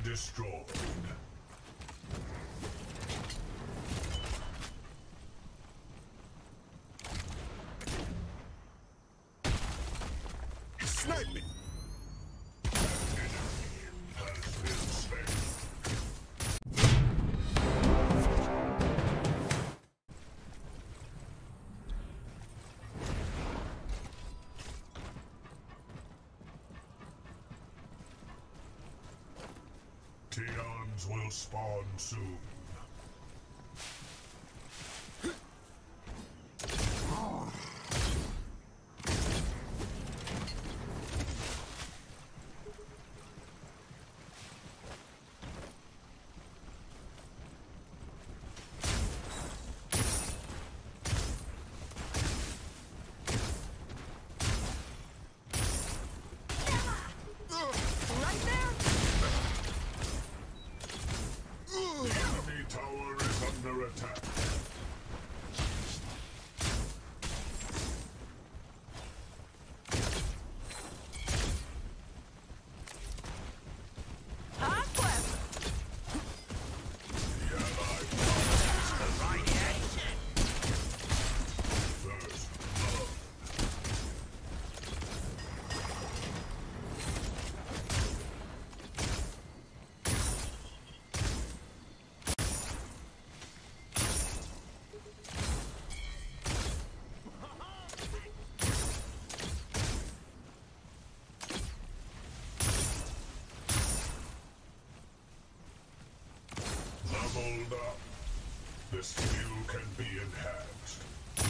destroyed. Snipe me! Teons will spawn soon. Right there! The enemy tower is under attack. Hot flip! The allied Radiation! first blood. Leveled up. The skill can be enhanced.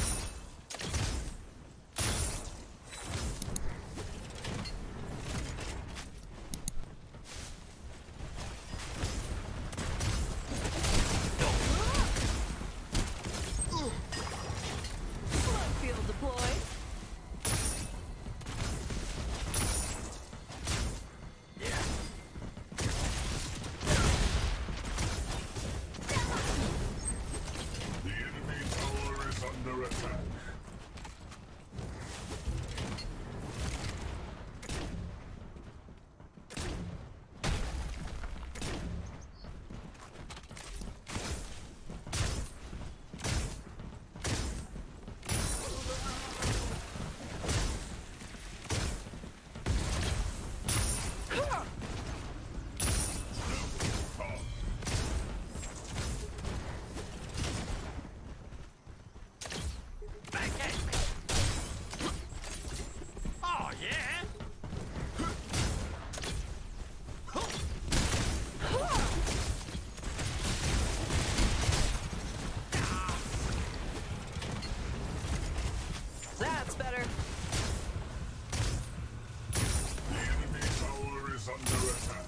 Slow field deployed. The enemy tower is under attack. Up. Back at me! Oh, yeah? That's better. The enemy tower is under attack.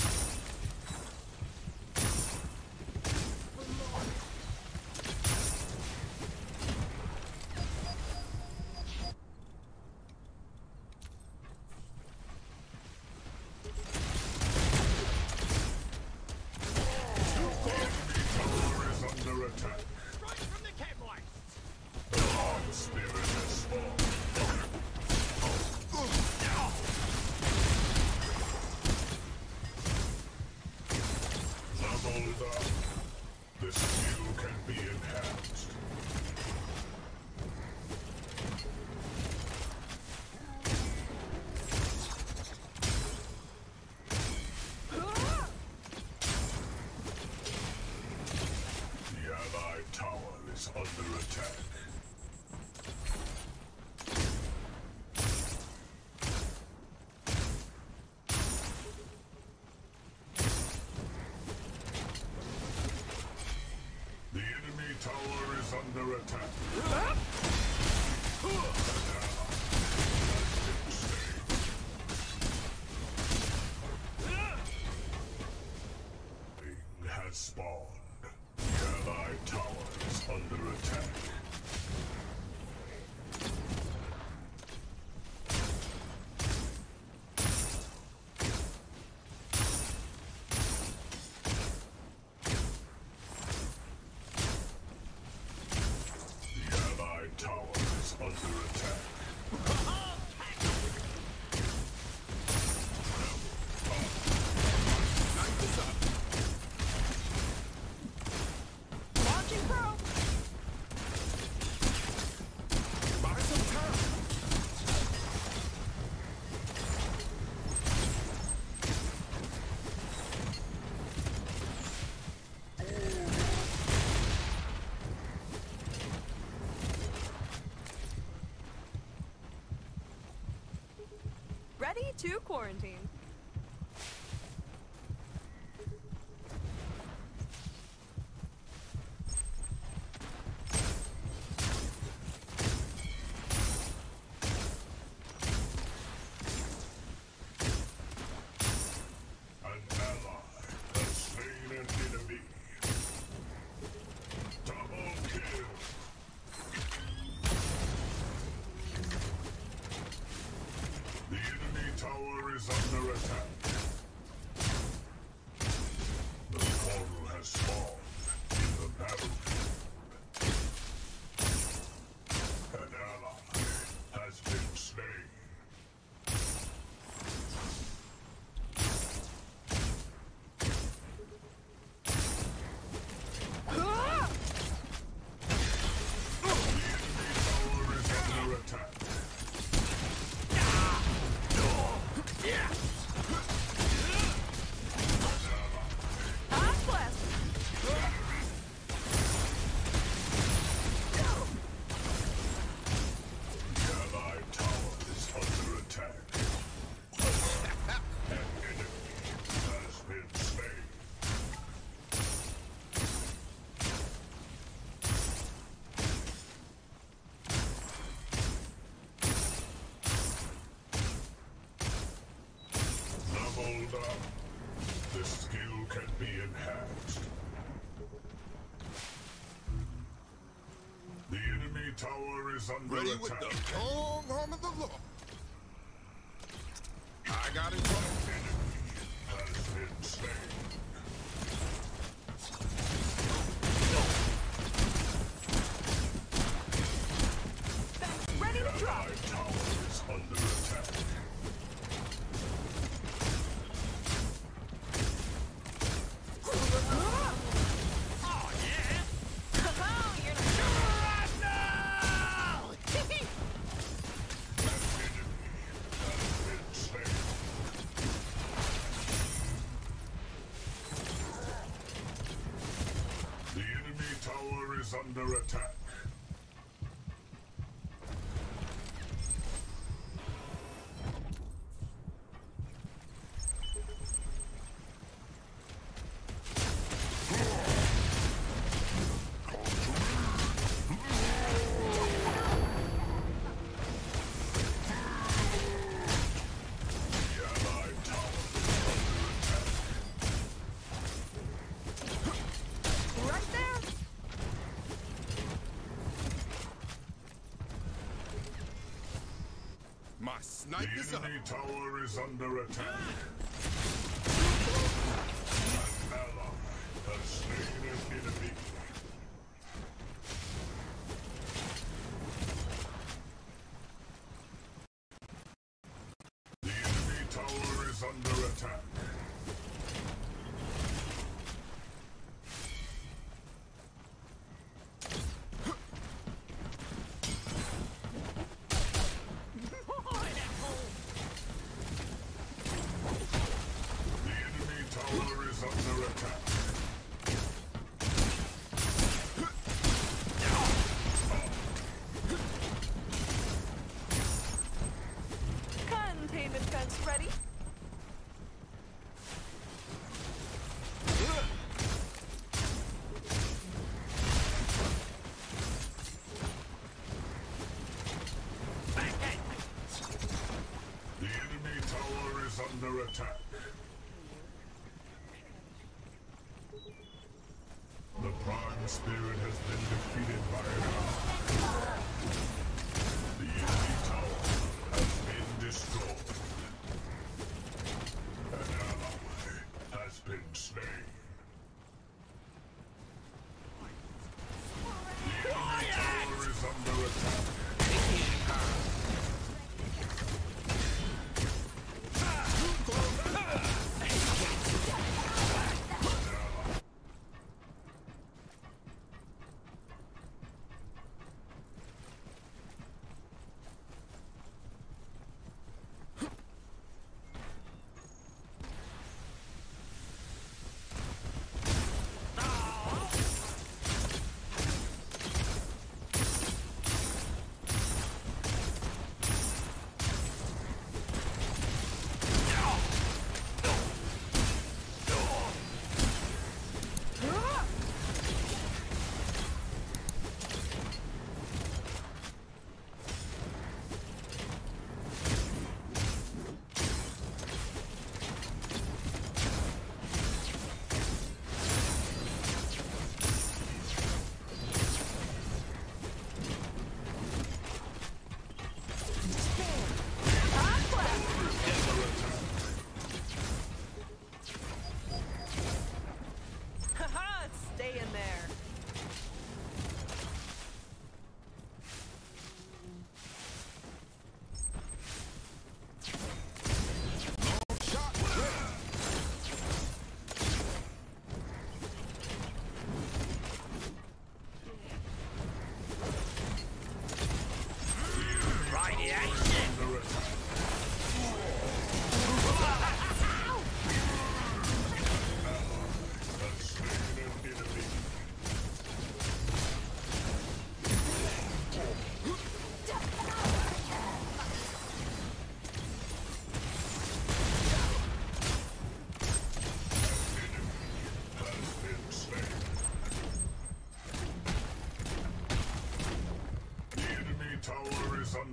The enemy tower is under attack. Right from the cab The spirit has spawned. Leveled up. The skill can be enhanced. The allied tower is under attack. The enemy tower is under attack. King has spawned. The allied tower is under attack. The allied tower is under attack. Knife aside. ready to quarantine. An ally has slain an enemy. Double kill. The enemy tower is under attack. The portal has spawned in the battlefield. An ally has been slain. The enemy tower is under attack. Hot blast! The allied tower is under attack. An enemy has been slain. Leveled up. The skill can be enhanced. The enemy tower is under Ready with attack. the strong arm of the law. I got it. Enemy has been slain. Ready to drop! Allied tower is under attack. Oh, yeah. Oh, you're not... An enemy has been slain. The enemy tower is under attack. The allied tower is under attack. Right there! My The snipe is up. enemy tower is under attack. An ally has slain an enemy. The enemy tower is under attack. The enemy tower is under attack. Containment fence ready. The enemy tower is under attack. The Prime Spirit has been defeated by an ally. The enemy tower has been destroyed. An ally has been slain. The enemy tower is under attack.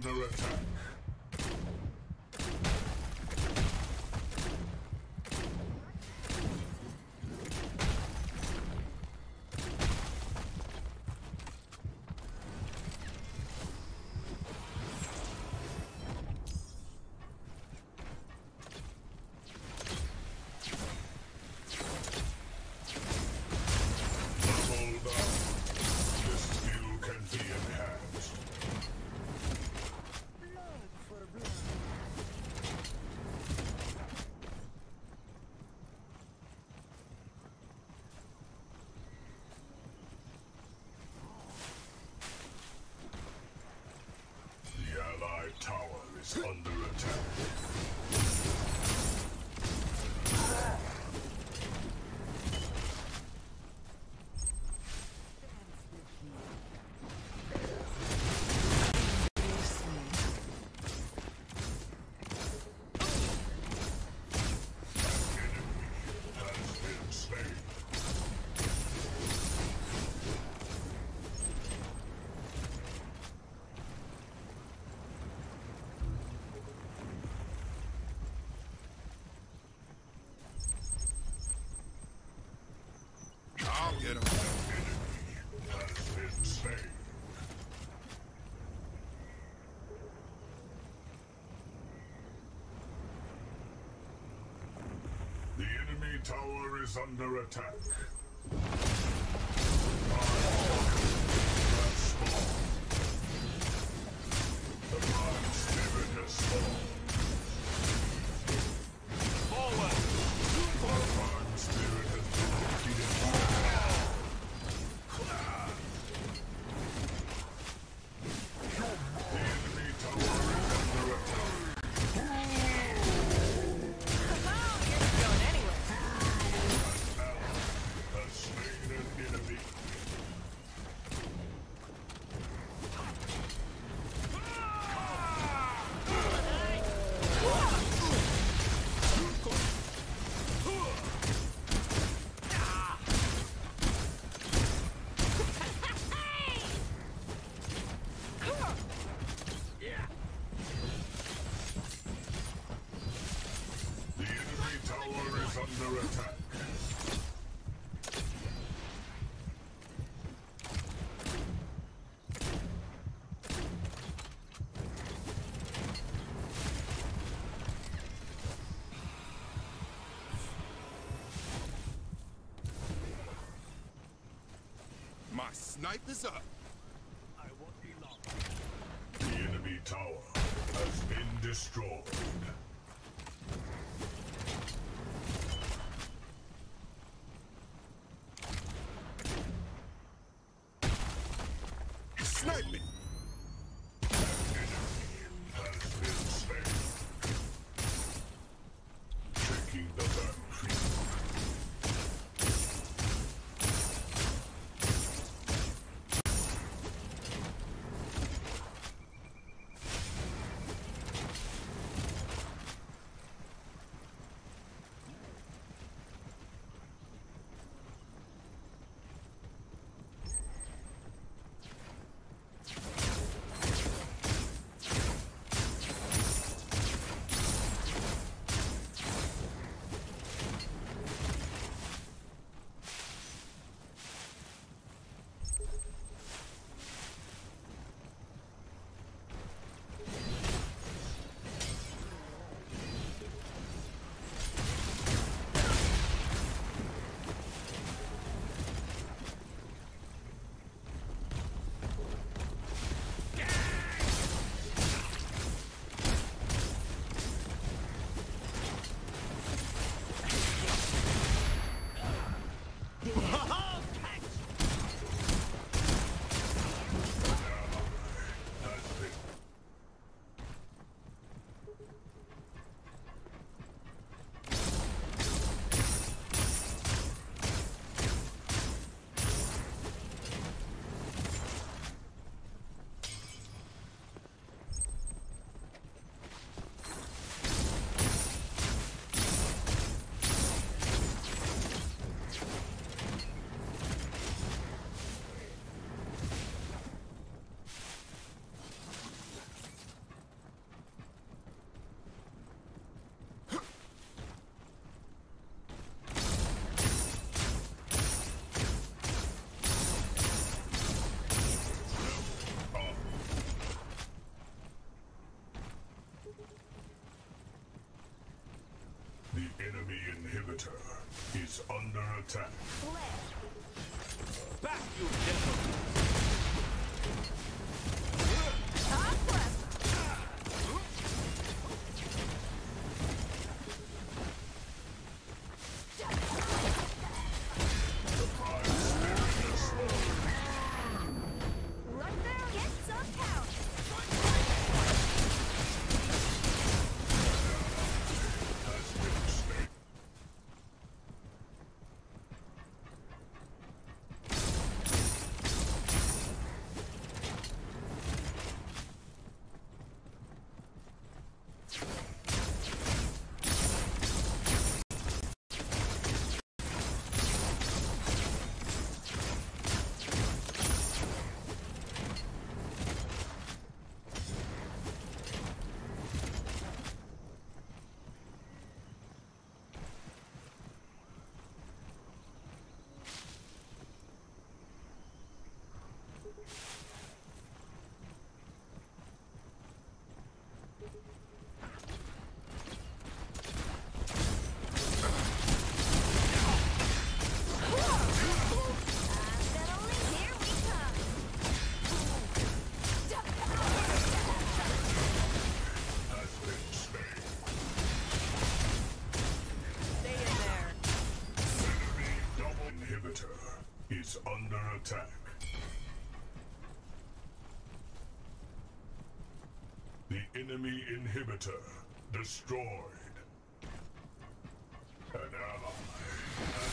under attack. Leveled up. This skill can be enhanced. The Allied tower is under attack. Has been slain. I'll get him. Has been slain. The enemy tower is under attack. Has spawned. The Prime Spirit has spawned. Forward! The Prime Spirit has been defeated. The enemy tower is under attack. Oh, you're not going anywhere. Has slain an enemy. The enemy tower is under attack. My snipe is up. I won't be long. The enemy tower has been destroyed. Snipe me. Has been slain. Taking the battlefield. inhibitor is under attack. Back, you devil! Is under attack. The enemy inhibitor destroyed. An ally has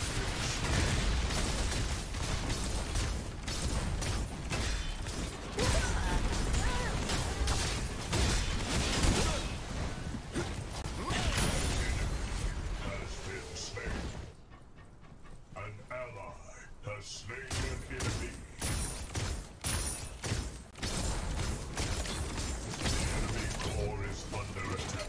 been slain. An ally has slain an enemy. The enemy core is under attack.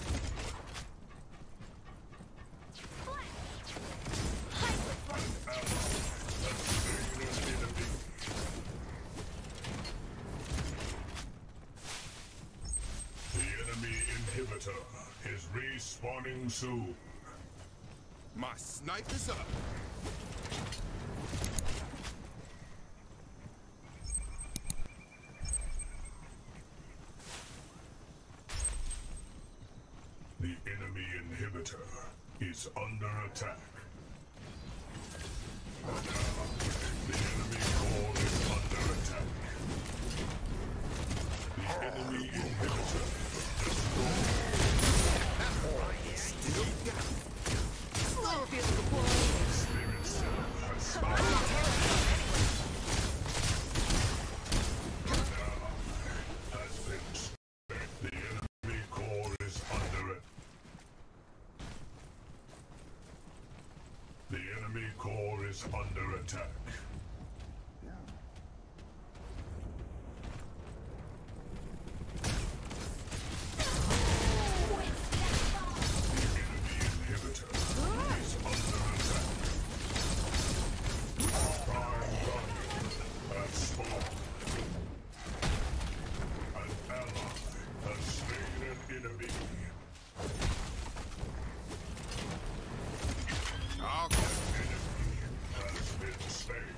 An ally has slain an enemy. The enemy inhibitor is respawning soon. My snipe is up. The enemy inhibitor is under attack. The enemy core is under attack. The enemy inhibitor destroyed. Still got it. Slow feel the boy. Spirit cell has Come on, has been slain. The enemy core is under it. The enemy core is under attack. The enemy inhibitor is under attack. Prime Guardian has spawned. An ally has slain an enemy. I'll An enemy has been slain.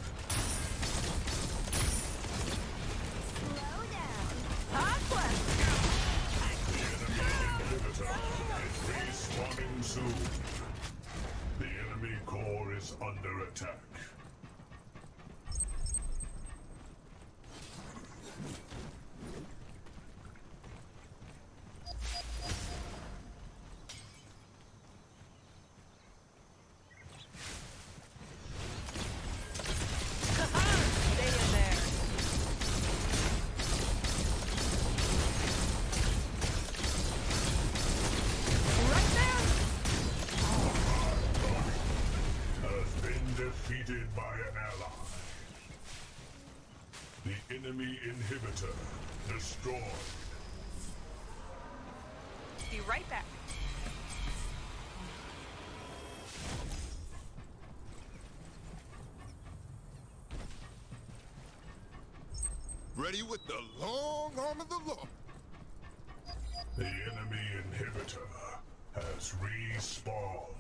slow down. Hot quest. The enemy inhibitor is respawning soon. The enemy core is under attack. Stay in there. Right there. Has been defeated by an ally. The enemy inhibitor destroyed. Be right back. ready with the long arm of the law. The enemy inhibitor has respawned.